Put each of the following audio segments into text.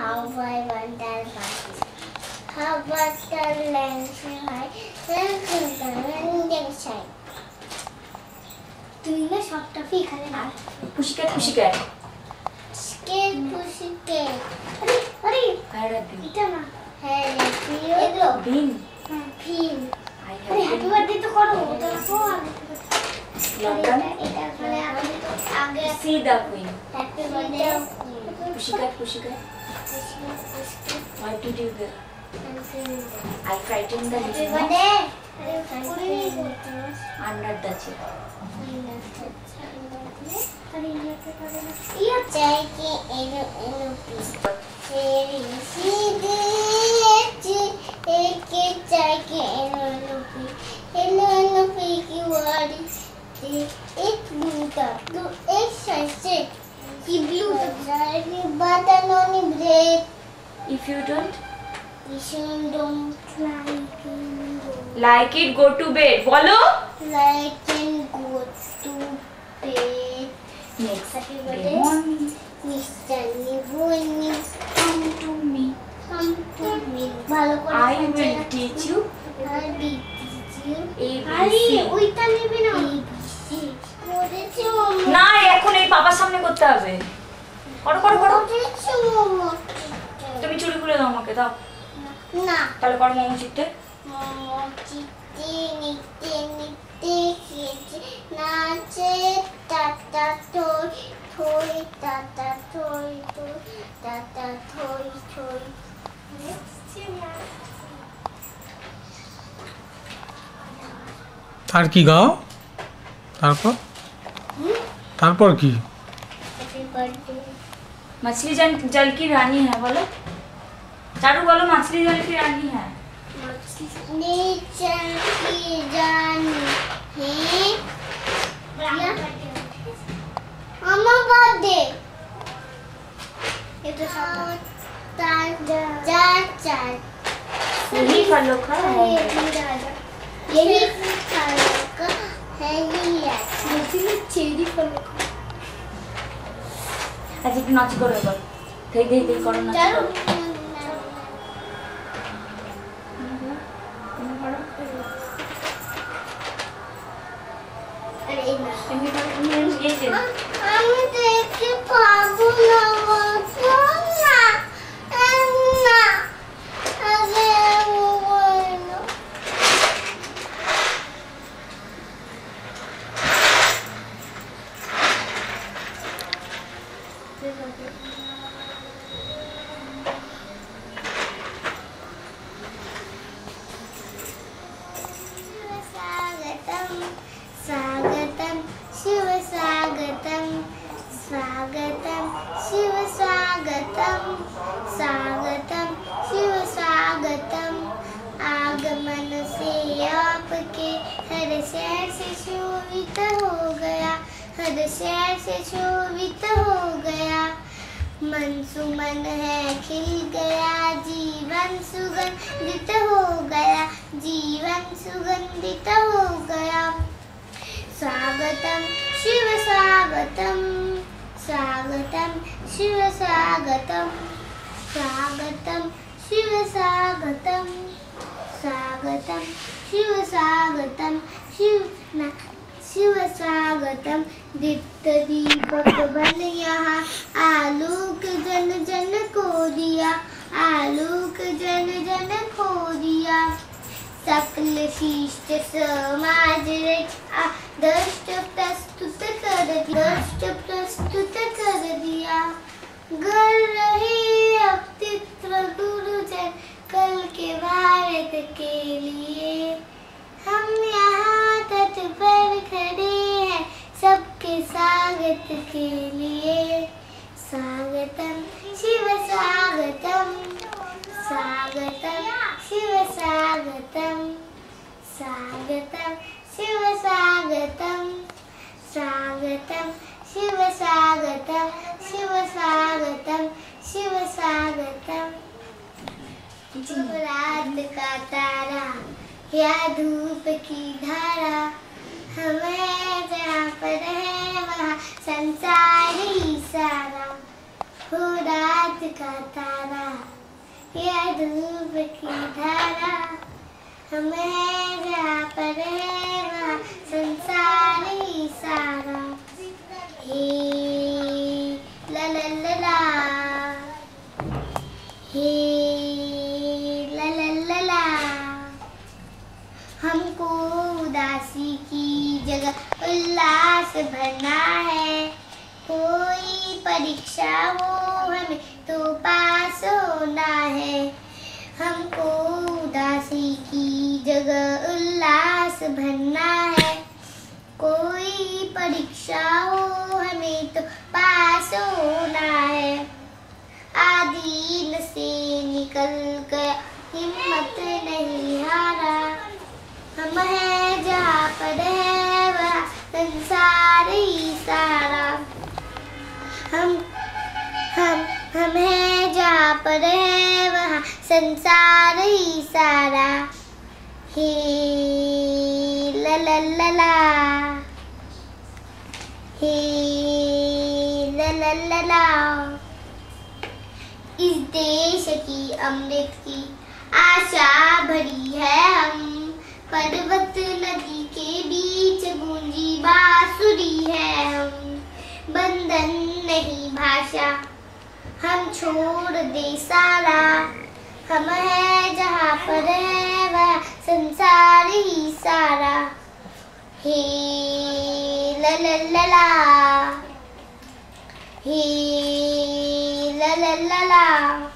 How I wonder about how was the lens high? তুমি না সবটা এখানে না পুশিক্যাট পুশিক্যাট পুশিক্যাট আরে আরে এটা না হ্যাঁ এগুলো বিন বিন আরে হ্যাপি বার্থডে তো করো ওটা তো এটা মানে আগে see the queen happy birthday pussycat pussycat what did you do? I frightened the little mouse under the chair. Io cerchi e non If you don't like it, go to bed. Bolo? Like and go to bed. Next Happy day birthday, morning. Mr. Nivoni. Come to me. Come to me. ভালো করে I will teach you I will teach you. ABC. ওইটা নেবে না। ABC করেছো না এখন এই পাপার সামনে করতে হবে। করো করো করো। করেছো তুমি চুড়ি খুলে দাও আমাকে দাও। না তাহলে করো মোমো চিত্তে। মোমো চিত্তে নিতে নিতে খেতে নাচে টাটা থই থই টাটা থই থই টাটা থই থই আর কি গাও তারপর কি হ্যাপি বার্থডে मछली जल की रानी है बोलो चारू बोलो मछली जल की रानी है नेचर की रानी है मामा बर्थडे ये तो सब जा जा यही फलों का है यही फलों का है ये चेरी फलों का आज एक नाच करो एक बार थे करो नाच चलो अरे ना আমি দেখতে পাবো না না না আগে বলো स्वागतम शिव स्वागतम स्वागतम शिव स्वागतम स्वागतम शिव स्वागतम आगमन से आपके हर शहर से शोभित हो गया हर शहर से शोभित हो गया मन सुमन है खिल गया जीवन सुगंधित हो गया जीवन सुगंधित हो गया स्वागतम शिव स्वागतम स्वागतम शिव स्वागतम स्वागतम शिव स्वागतम स्वागतम शिव स्वागतम शिव स्वागतम दीप्त दीपक बन यहाँ आलोक जन जन को दिया आलोक जन जन को दिया सकल शिष्ट समाज रचा दृष्ट प्रस्तुत कर दिया कर रहे अस्तित्व गुरुजन कल के भारत के लिए हम यहाँ तट पर खड़े हैं सबके स्वागत के लिए स्वागतम शिव स्वागतम स्वागतम शिव स्वागतम स्वागतम शिव स्वागतम स्वागतम शिव स्वागतम शिव स्वागतम शिव स्वागतम रात का तारा या धूप की धारा हमें जहाँ पर है वहाँ संसार ही सारा हो रात का तारा या धूप की धारा, हम हैं जहाँ पर है वहाँ संसार ही सारा। हे ला ला ला ला, हे ला ला ला ला। हमको उदासी की जगह उल्लास भरना है, कोई परीक्षा हो हमें तो पास होना है। हमको उदासी की जगह उल्लास भरना है, कोई परीक्षा हो हमें तो पास होना है। आदीन से निकल कर हिम्मत नहीं हारा, हम हैं जहाँ पर है वह संसार ही सारा। हम हैं जहाँ पर है वहाँ संसार ही सारा। हे ला ला ला ला, हे ला ला ला ला। इस देश की अमृत की आशा भरी है हम, पर्वत नदी के बीच गूंजी बांसुरी है हम। बंधन नहीं भाषा हम छोड़ दे सारा, हम हैं जहाँ पर है वह संसार ही सारा। हे ला ला ला ला, हे ला ला ला ला।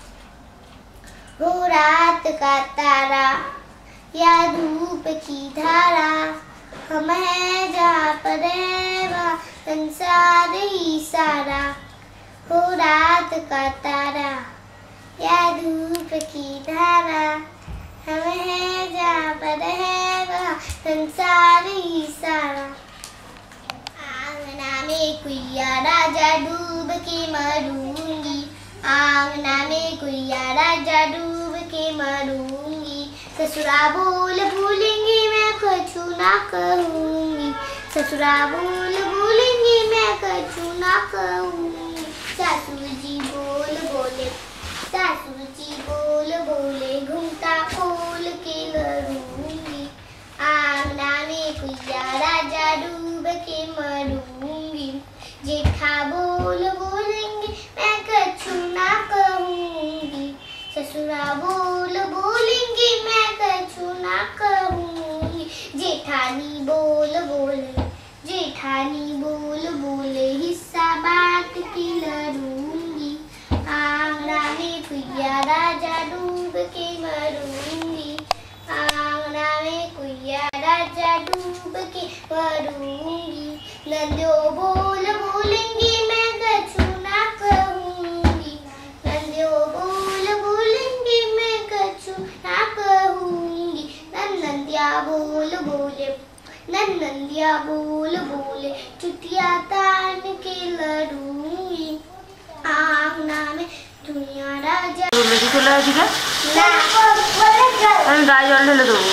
हो रात का तारा या धूप की धारा, हम हैं जहाँ पर है वहाँ संसार ही सारा। हो रात का तारा या धूप की धारा, हम हैं जहाँ पर है वहाँ संसार ही सारा। आंगना में कुइया राजा डूब के मरूंगी, आंगना में कुइया राजा डूब के मरूंगी। ससुरा बोल भूलेंगी मैं कछु ना कहूँगी, ससुरा बोल भूलेंगी मैं कछु ना कहूँगी। सासू जी बोल बोले, सासू जी बोल बोले घूमता खोल के लरूंगी। आंगना में कुइया राजा डूब के मरूंगी। जेठा बोल बोलेंगे मैं कछु ना कहूँगी, ससुरा बोल बोलेंगे मैं कछु ना कहूँगी। जेठानी बोल बोले, जेठानी बोल बोले हिस्सा बांट के लरूंगी। आंगना में कुइया राजा डूब के मरूंगी, आंगना में कुइया राजा डूब के मरूंगी। नंदो बोल बोलेंगी मैं कछु ना कहूँगी, नंदो बोल बोलेंगी मैं कछु ना कहूँगी। नंदिया बोल बोले, नंदिया बोल बोले चुटिया तान के लरूंगी। आंगना में दुनिया राजा বেশি চলে আসি না আমি গায়ে জল ঢেলে দেবো।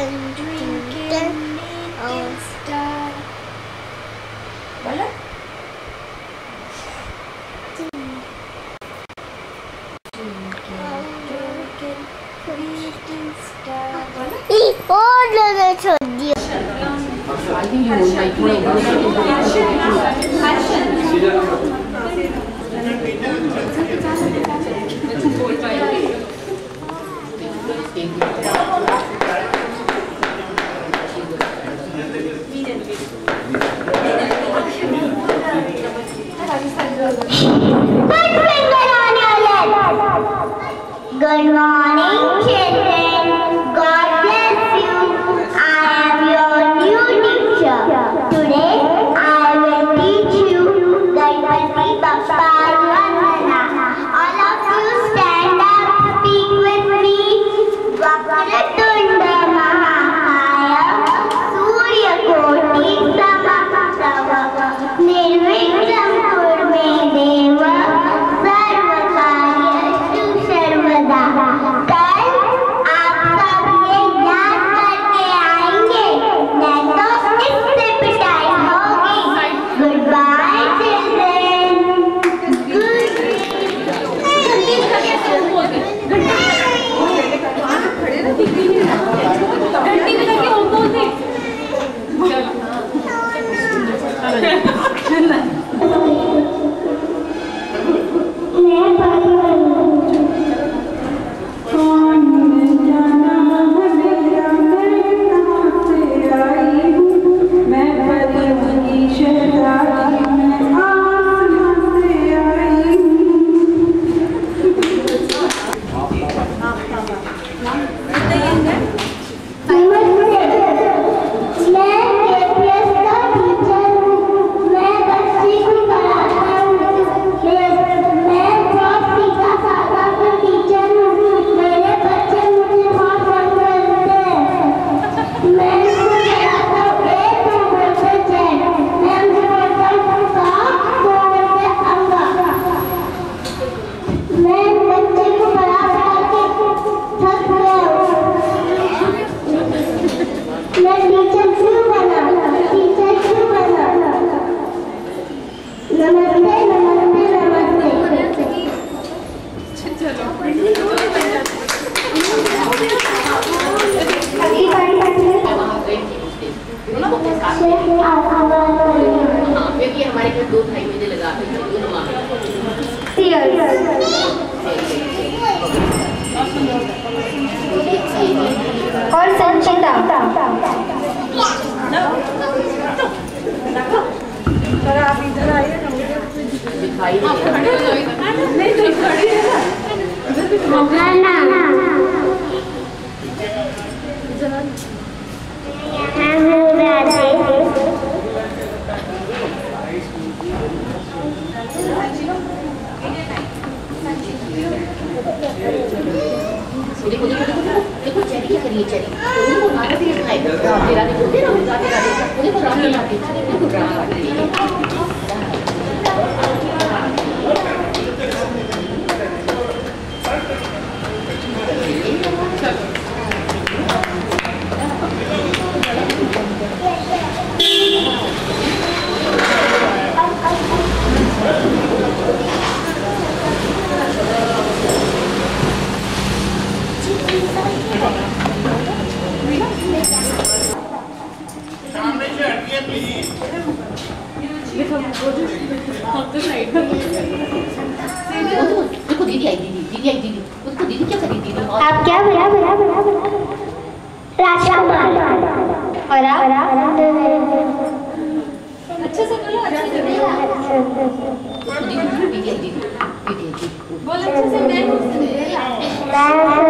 बोलो और लगे छोड़ दिया। Good morning, children. God bless you. I am your new teacher. Today I will teach you Ganpati Bappa Vandana. All of you stand up, speak with me. Vakratunda Mahakaya, Surya Koti Samprava, Nirvighna Kurme Deva, Sarva Karyashu Sarvada. कल आप सब ये याद करके आएंगे, नहीं तो इससे पिटाई होगी। Good bye children. हमारे घर 2 ढाई महीने लगा और संचिता आप इधर आइए दिखाई देखो देखो देखो देखो चेरी क्या करिए चेरी उनको खाना भी खाए तेरा देखो तेरा देखो राम लाते देखो राम देखो दीदी आई दीदी उसको दीदी क्या करी दीदी आप क्या राजकुमार और आप अच्छे से बोलो अच्छे से दीदी बोलो अच्छे से मैं